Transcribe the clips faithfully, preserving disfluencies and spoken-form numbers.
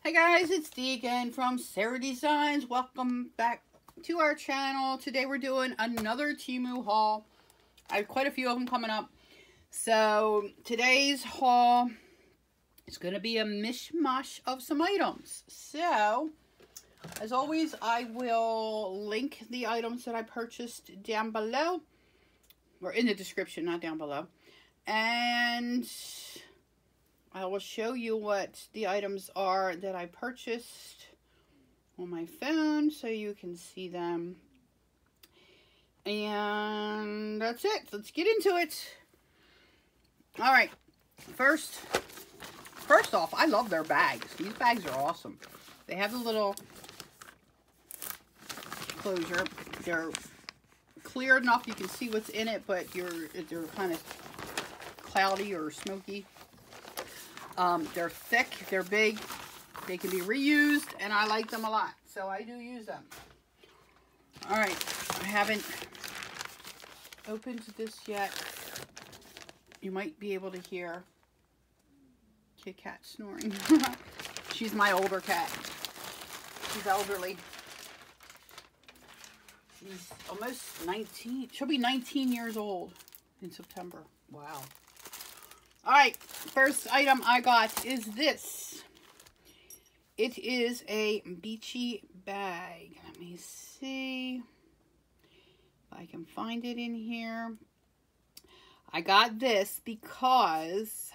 Hi guys, it's Dee again from Sara Designs. Welcome back to our channel. Today we're doing another Temu haul. I have quite a few of them coming up. So today's haul is going to be a mishmash of some items. So as always, I will link the items that I purchased down below, or in the description, not down below. And I will show you what the items are that I purchased on my phone so you can see them. And that's it. Let's get into it. All right. First, first off, I love their bags. These bags are awesome. They have a little closure. They're clear enough you can see what's in it, but you're they're kind of cloudy or smoky. Um, they're thick, they're big, they can be reused, and I like them a lot, so I do use them. All right, I haven't opened this yet. You might be able to hear Kit Kat snoring. She's my older cat. She's elderly. She's almost nineteen. She'll be nineteen years old in September. Wow. All right, first item I got is this. It is a beachy bag. Let me see if I can find it in here. I got this because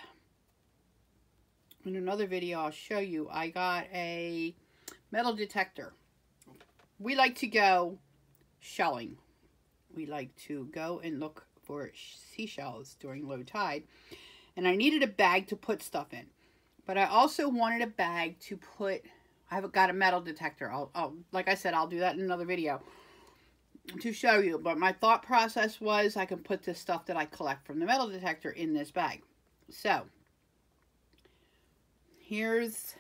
in another video I'll show you, I got a metal detector. We like to go shelling. We like to go and look for seashells during low tide. And I needed a bag to put stuff in. But I also wanted a bag to put, I've got a metal detector. I'll, I'll, like I said, I'll do that in another video to show you. But my thought process was I can put this stuff that I collect from the metal detector in this bag. So, here's,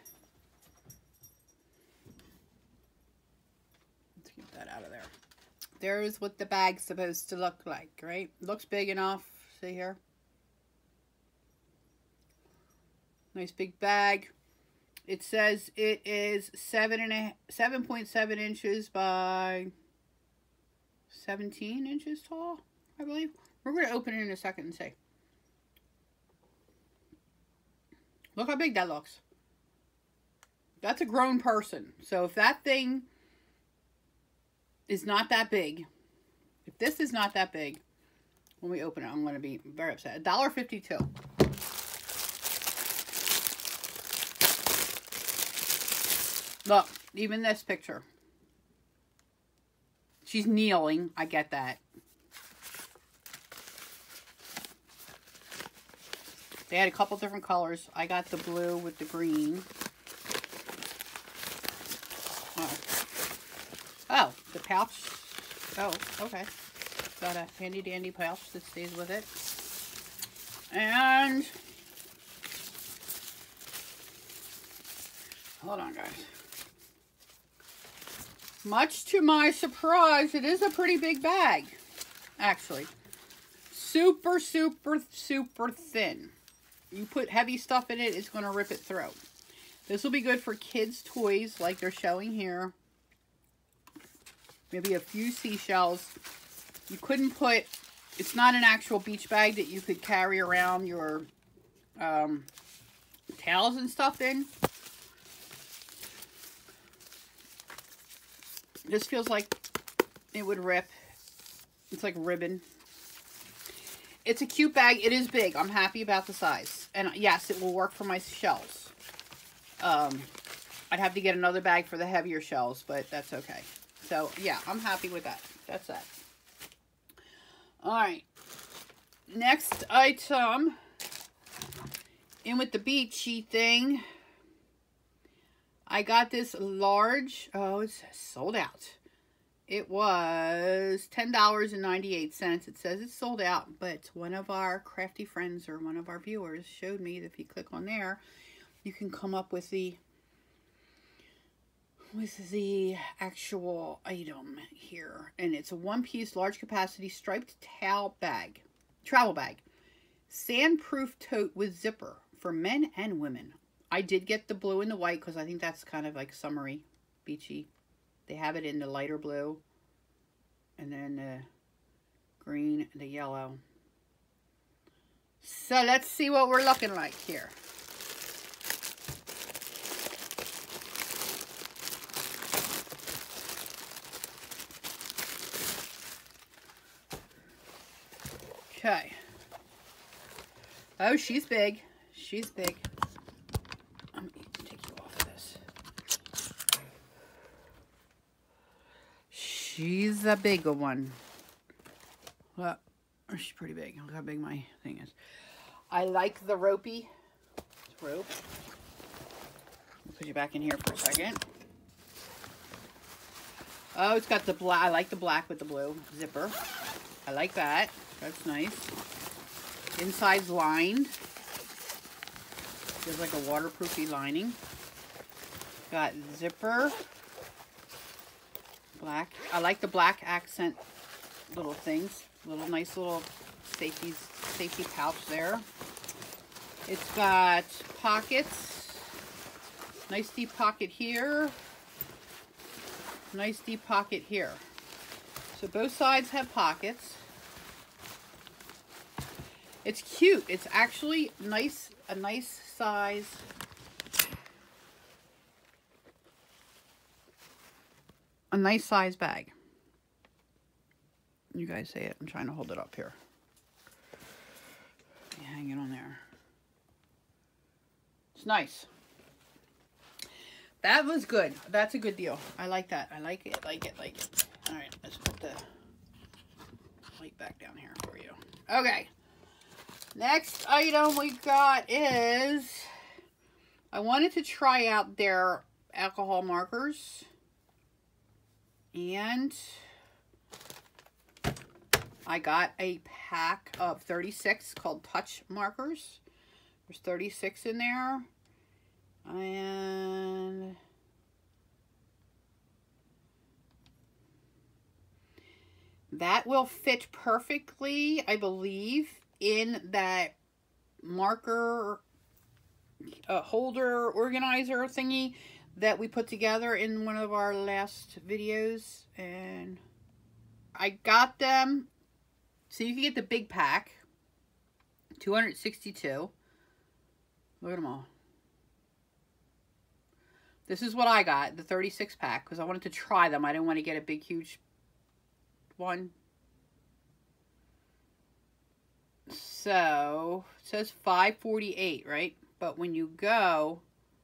let's get that out of there. There's what the bag's supposed to look like, right? Looks big enough. See here? Nice big bag. It says it is seven and a seven point seven inches by seventeen inches tall, I believe. We're going to open it in a second and see. Look how big that looks. That's a grown person. So if that thing is not that big, if this is not that big, when we open it, I'm going to be very upset. a dollar fifty-two. Look, even this picture. She's kneeling. I get that. They had a couple different colors. I got the blue with the green. Oh. Oh, the pouch. Oh, okay. Got a handy dandy pouch that stays with it. And hold on, guys. Much to my surprise, it is a pretty big bag, actually. Super, super, super thin. You put heavy stuff in it, it's going to rip it through. This will be good for kids' toys, like they're showing here. Maybe a few seashells. You couldn't put, it's not an actual beach bag that you could carry around your um, towels and stuff in. This feels like it would rip. It's like ribbon. It's a cute bag. It is big. I'm happy about the size. And yes, it will work for my shells. Um, I'd have to get another bag for the heavier shells, but that's okay. So, yeah, I'm happy with that. That's that. Alright. Next item. In with the beachy thing. I got this large, oh, it's sold out. It was ten dollars and ninety-eight cents. It says it's sold out, but one of our crafty friends or one of our viewers showed me that if you click on there, you can come up with the, with the actual item here. And it's a one-piece, large capacity, striped towel bag, travel bag. Sandproof tote with zipper for men and women. I did get the blue and the white because I think that's kind of like summery, beachy. They have it in the lighter blue. And then the green and the yellow. So let's see what we're looking like here. Okay. Oh, she's big. She's big. I'm going to take you off of this. She's a big one. Well, she's pretty big. Look how big my thing is. I like the ropey rope. I'll put you back in here for a second. Oh, it's got the black. I like the black with the blue zipper. I like that. That's nice. Inside's lined. There's like a waterproofy lining. Got zipper. Black. I like the black accent little things. Little nice little safety safety pouch there. It's got pockets. Nice deep pocket here. Nice deep pocket here. So both sides have pockets. It's cute. It's actually nice, a nice size. A nice size bag. You guys see it? I'm trying to hold it up here. Hang it on there. It's nice. That was good. That's a good deal. I like that. I like it, like it, like it. All right, let's put the light back down here for you. Okay. Next item we got is, I wanted to try out their alcohol markers. And I got a pack of thirty-six called Touch markers. There's thirty-six in there. And that will fit perfectly, I believe, in that marker uh, holder organizer thingy that we put together in one of our last videos. And I got them, so you can get the big pack, two hundred sixty-two. Look at them all. This is what I got, the thirty-six pack, because I wanted to try them. I didn't want to get a big, huge one. So, it says five forty-eight, right? But when you go,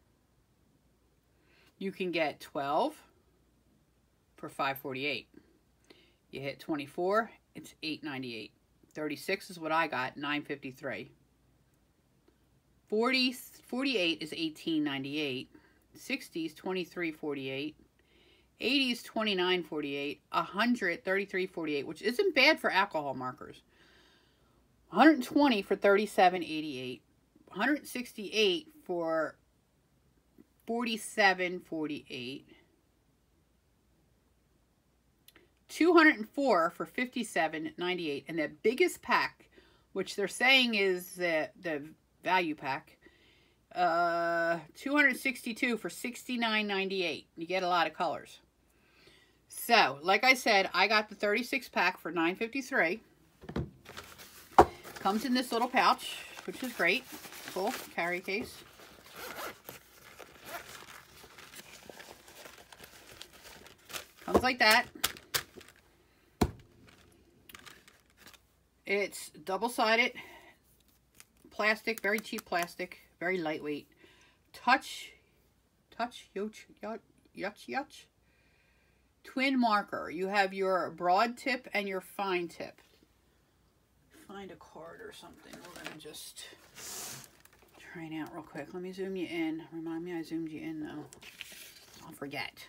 you can get twelve for five forty-eight. You hit twenty-four, it's eight ninety-eight. thirty-six is what I got, nine fifty-three. forty, forty-eight is eighteen ninety-eight. sixty is twenty-three forty-eight. eighty is twenty-nine forty-eight. one hundred, thirty-three forty-eight, which isn't bad for alcohol markers. one hundred twenty for thirty-seven eighty-eight. one hundred sixty-eight for forty-seven forty-eight. two hundred four for fifty-seven ninety-eight. And the biggest pack, which they're saying is the, the value pack, uh, two hundred sixty-two for sixty-nine ninety-eight. You get a lot of colors. So, like I said, I got the thirty-six pack for nine fifty-three. Comes in this little pouch, which is great. Cool carry case. Comes like that. It's double-sided plastic, very cheap plastic, very lightweight. Touch, touch, yoch, yoch, yoch, yoch. Twin marker. You have your broad tip and your fine tip. Find a card or something. We're going to just try it out real quick. Let me zoom you in. Remind me I zoomed you in, though. I'll forget.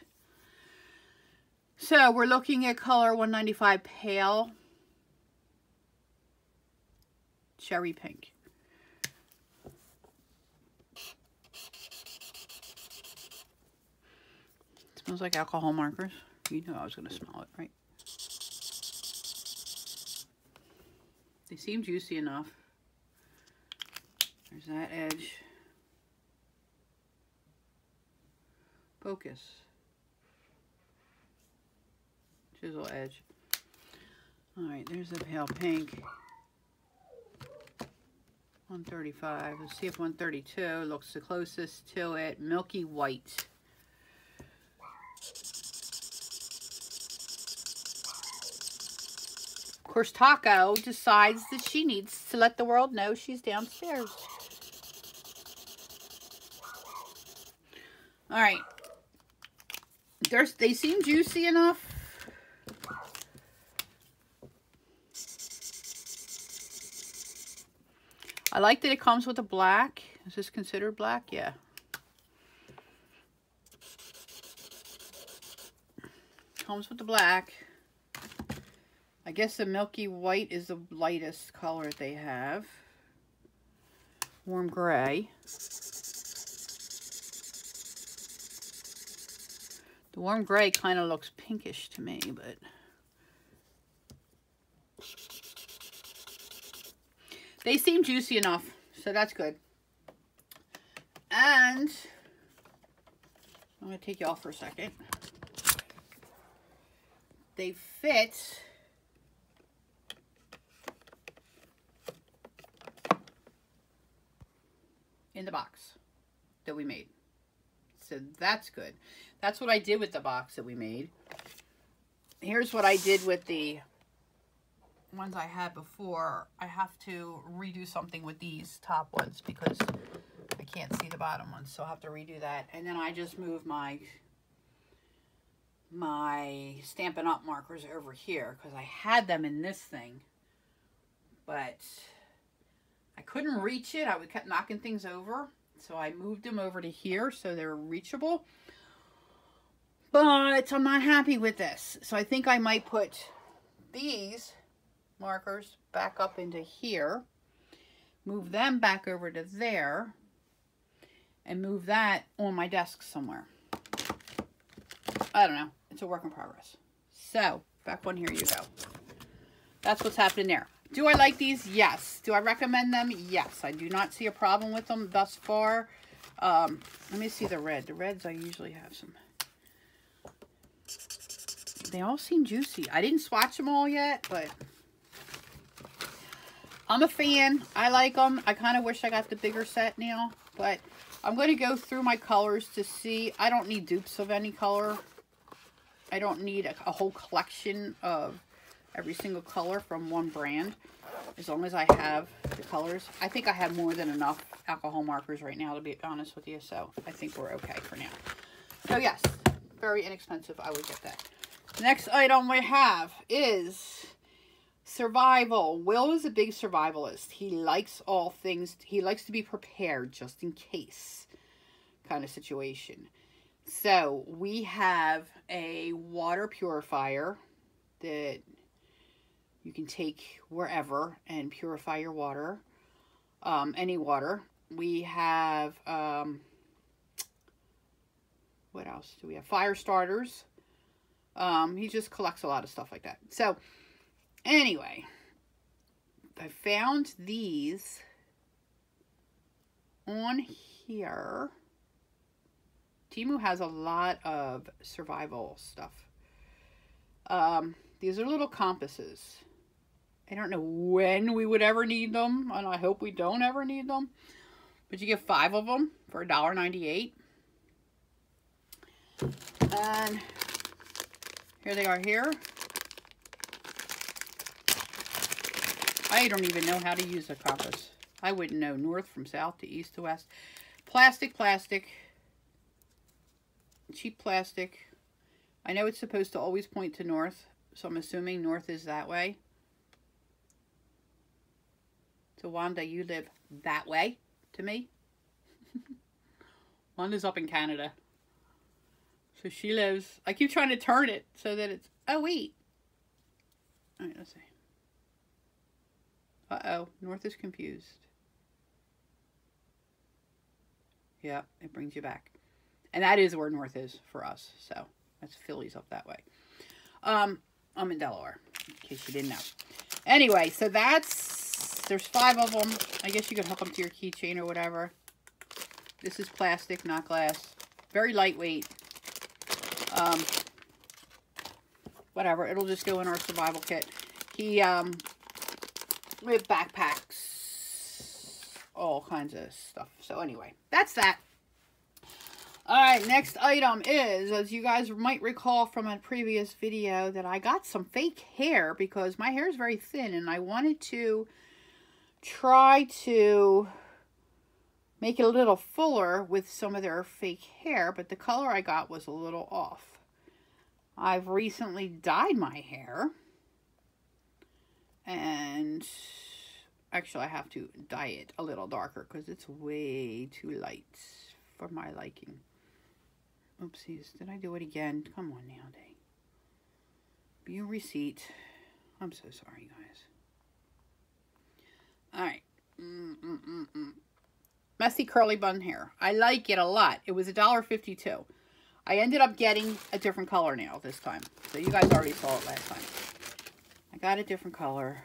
So, we're looking at color one ninety-five pale. Cherry pink. It smells like alcohol markers. You knew I was going to smell it, right? They seem juicy enough. There's that edge. Focus. Chisel edge. Alright, there's the pale pink. one thirty-five. Let's see if one thirty-two looks the closest to it. Milky white. Of course, Taco decides that she needs to let the world know she's downstairs. Alright. There's, they seem juicy enough. I like that it comes with a black. Is this considered black? Yeah. Comes with the black. I guess the milky white is the lightest color they have. Warm gray. The warm gray kind of looks pinkish to me, but... they seem juicy enough, so that's good. And I'm going to take you off for a second. They fit in the box that we made. So that's good. That's what I did with the box that we made. Here's what I did with the ones I had before. I have to redo something with these top ones because I can't see the bottom ones, so I'll have to redo that. And then I just moved my my Stampin' Up! Markers over here because I had them in this thing, but I couldn't reach it. I would kept knocking things over, so I moved them over to here so they're reachable. But I'm not happy with this, so I think I might put these markers back up into here, move them back over to there, and move that on my desk somewhere. I don't know. It's a work in progress. So, back one, here you go. That's what's happening there. Do I like these? Yes. Do I recommend them? Yes. I do not see a problem with them thus far. Um, let me see the red. The reds, I usually have some. They all seem juicy. I didn't swatch them all yet, but I'm a fan. I like them. I kind of wish I got the bigger set now, but I'm going to go through my colors to see. I don't need dupes of any color. I don't need a, a whole collection of every single color from one brand. As long as I have the colors. I think I have more than enough alcohol markers right now, to be honest with you. So I think we're okay for now. So yes, very inexpensive. I would get that. Next item we have is survival. Will is a big survivalist. He likes all things. He likes to be prepared just in case kind of situation. So we have a water purifier that you can take wherever and purify your water. Um, any water. We have, um, what else do we have? Fire starters. Um, he just collects a lot of stuff like that. So, anyway, I found these on here. Temu has a lot of survival stuff. Um, these are little compasses. I don't know when we would ever need them, and I hope we don't ever need them. But you get five of them for a dollar ninety-eight. And here they are here. I don't even know how to use a compass. I wouldn't know north from south to east to west. Plastic, plastic. Cheap plastic. I know it's supposed to always point to north, so I'm assuming north is that way. So Wanda, you live that way to me. Wanda's up in Canada. So she lives, I keep trying to turn it so that it's, oh wait. Alright, let's see. Uh-oh, north is confused. Yeah, it brings you back. And that is where north is for us. So, that's Philly's up that way. Um, I'm in Delaware, in case you didn't know. Anyway, so that's, there's five of them. I guess you can hook them to your keychain or whatever. This is plastic, not glass. Very lightweight. Um, whatever. It'll just go in our survival kit. He, um, with backpacks, all kinds of stuff. So anyway, that's that. All right, next item is, as you guys might recall from a previous video, that I got some fake hair because my hair is very thin and I wanted to try to make it a little fuller with some of their fake hair, but the color I got was a little off. I've recently dyed my hair, and actually I have to dye it a little darker because it's way too light for my liking. Oopsies, did I do it again? Come on now, Day. View receipt. I'm so sorry, guys. Alright. Mm -mm -mm -mm. Messy curly bun hair. I like it a lot. It was a dollar fifty-two. I ended up getting a different color now this time. So you guys already saw it last time. I got a different color.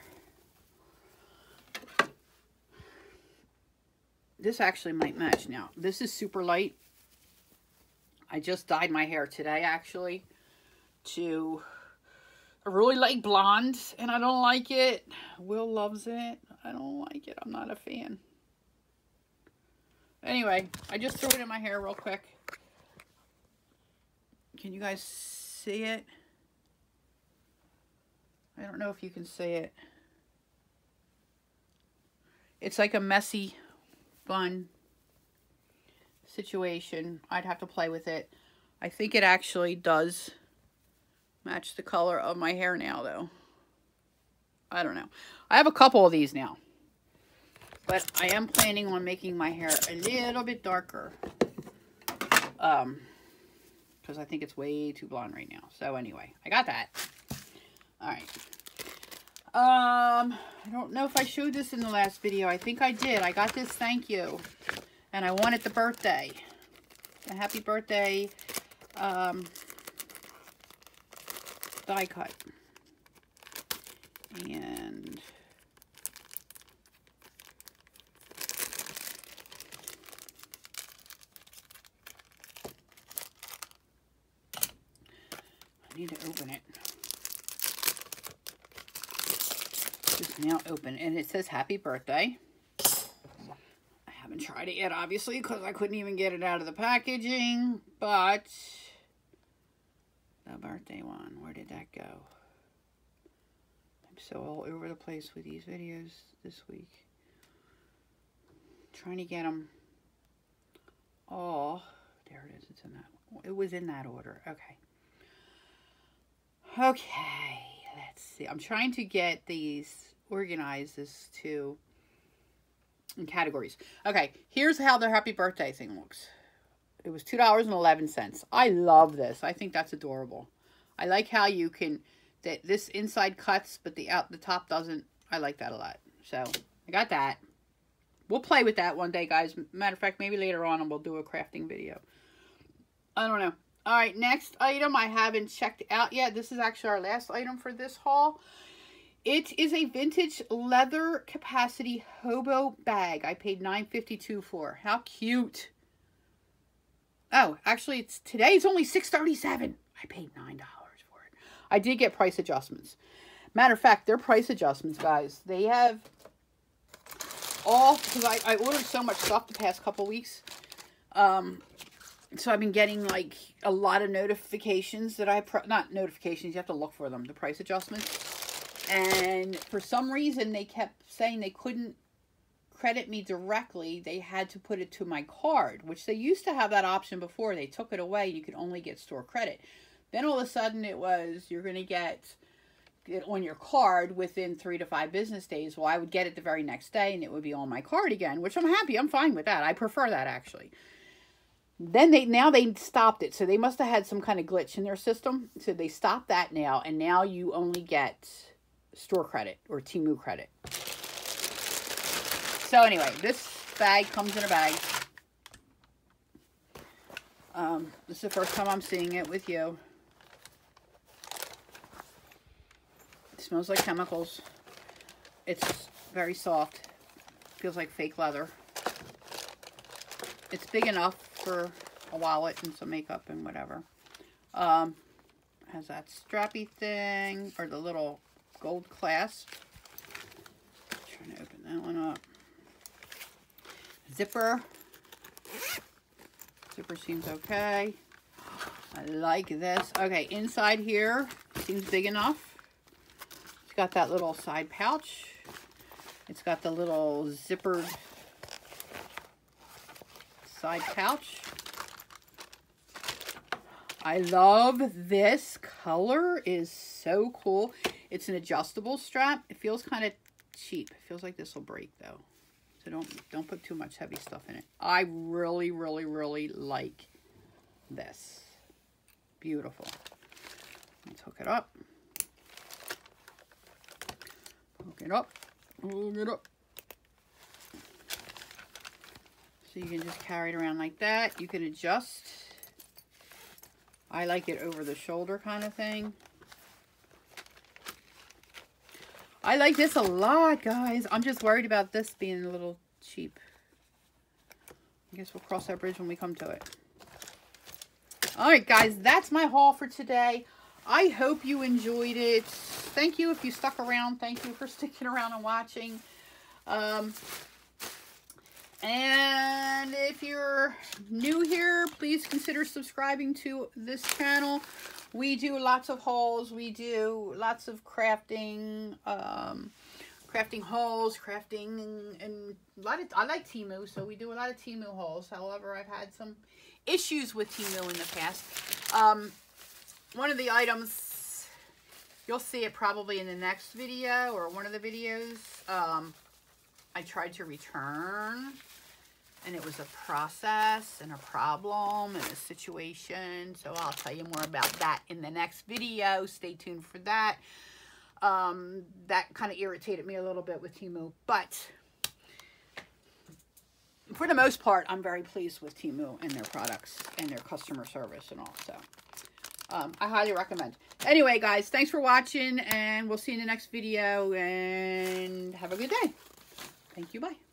This actually might match now. This is super light. I just dyed my hair today, actually, to a really light blonde, and I don't like it. Will loves it. I don't like it. I'm not a fan. Anyway, I just threw it in my hair real quick. Can you guys see it? I don't know if you can see it. It's like a messy bun situation. I'd have to play with it. I think it actually does match the color of my hair now, though. I don't know. I have a couple of these now, but I am planning on making my hair a little bit darker, um because I think it's way too blonde right now. So anyway, I got that. All right. um I don't know if I showed this in the last video. I think I did. I got this thank you, and I wanted the birthday, the happy birthday um, die cut. And I need to open it. It's now open, and it says happy birthday. I haven't tried it yet, obviously, because I couldn't even get it out of the packaging, but the birthday one, where did that go? I'm so all over the place with these videos this week. Trying to get them all. There it is. It's in that. It was in that order. Okay. Okay. Let's see. I'm trying to get these organized as to in categories. Okay. Here's how the happy birthday thing looks. It was two dollars and eleven cents. I love this. I think that's adorable. I like how you can, that this inside cuts, but the out the top doesn't. I like that a lot. So I got that. We'll play with that one day, guys. Matter of fact, maybe later on and we'll do a crafting video. I don't know. All right, next item I haven't checked out yet. This is actually our last item for this haul. It is a vintage leather capacity hobo bag. I paid nine fifty-two for. How cute. Oh, actually, it's today's only six thirty-seven. I paid nine dollars for it. I did get price adjustments. Matter of fact, their price adjustments, guys, they have all, because I, I ordered so much stuff the past couple weeks. Um, so I've been getting, like, a lot of notifications that I, pro not notifications, you have to look for them, the price adjustments. And for some reason, they kept saying they couldn't credit me directly. They had to put it to my card, which they used to have that option before. They took it away. You could only get store credit. Then all of a sudden it was, you're going to get it on your card within three to five business days. Well, I would get it the very next day and it would be on my card again, which I'm happy. I'm fine with that. I prefer that, actually. Then they, now they stopped it. So they must have had some kind of glitch in their system. So they stopped that now. And now you only get store credit or Temu credit. So anyway, this bag comes in a bag. Um, this is the first time I'm seeing it with you. It smells like chemicals. It's very soft. Feels like fake leather. It's big enough for a wallet and some makeup and whatever. Um, has that strappy thing, or the little gold clasp. Trying to open that one up. Zipper. Zipper seems okay. I like this. Okay, inside here seems big enough. It's got that little side pouch. It's got the little zippered side pouch. I love this color. It is so cool. It's an adjustable strap. It feels kind of cheap. It feels like this will break though. So don't don't put too much heavy stuff in it. I really, really, really like this. Beautiful. Let's hook it up. Hook it up. Hook it up. So you can just carry it around like that. You can adjust. I like it over the shoulder kind of thing. I like this a lot, guys. I'm just worried about this being a little cheap. I guess we'll cross that bridge when we come to it. All right, guys, that's my haul for today. I hope you enjoyed it. Thank you if you stuck around. Thank you for sticking around and watching. Um, and if you're new here, please consider subscribing to this channel. We do lots of hauls. We do lots of crafting, um, crafting hauls, crafting, and, and a lot of, I like Temu, so we do a lot of Temu hauls. However, I've had some issues with Temu in the past. Um, one of the items, you'll see it probably in the next video or one of the videos. Um, I tried to return, and it was a process and a problem and a situation. So I'll tell you more about that in the next video. Stay tuned for that. Um, that kind of irritated me a little bit with Temu. But for the most part, I'm very pleased with Temu and their products and their customer service and all. So um, I highly recommend. Anyway, guys, thanks for watching. And we'll see you in the next video. And have a good day. Thank you. Bye.